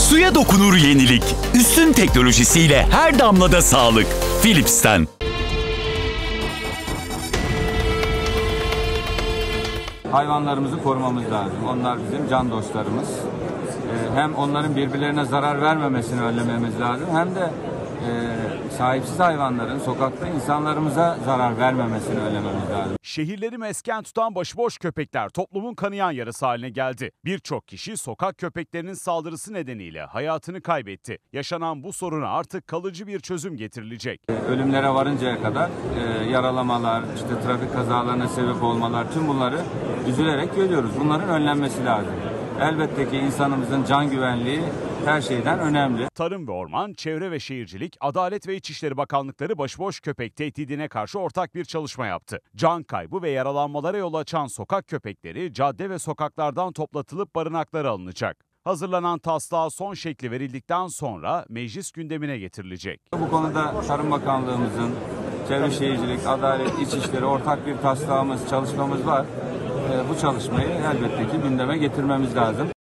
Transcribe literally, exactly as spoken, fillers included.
Suya dokunur yenilik. Üstün teknolojisiyle her damlada sağlık. Philips'ten. Hayvanlarımızı korumamız lazım. Onlar bizim can dostlarımız. Hem onların birbirlerine zarar vermemesini önlememiz lazım, hem de e, sahipsiz hayvanların sokakta insanlarımıza zarar vermemesini önlememiz lazım. Şehirleri mesken tutan başıboş köpekler toplumun kanayan yarası haline geldi. Birçok kişi sokak köpeklerinin saldırısı nedeniyle hayatını kaybetti. Yaşanan bu soruna artık kalıcı bir çözüm getirilecek. Ölümlere varıncaya kadar e, yaralamalar, işte trafik kazalarına sebep olmalar, tüm bunları üzülerek görüyoruz. Bunların önlenmesi lazım. Elbette ki insanımızın can güvenliği her şeyden önemli. Tarım ve Orman, Çevre ve Şehircilik, Adalet ve İçişleri Bakanlıkları başıboş köpek tehdidine karşı ortak bir çalışma yaptı. Can kaybı ve yaralanmalara yol açan sokak köpekleri cadde ve sokaklardan toplatılıp barınaklara alınacak. Hazırlanan taslağa son şekli verildikten sonra meclis gündemine getirilecek. Bu konuda Tarım Bakanlığımızın, Çevre Şehircilik, Adalet, İçişleri ortak bir taslağımız, çalışmamız var. Bu çalışmayı elbette ki gündeme getirmemiz lazım.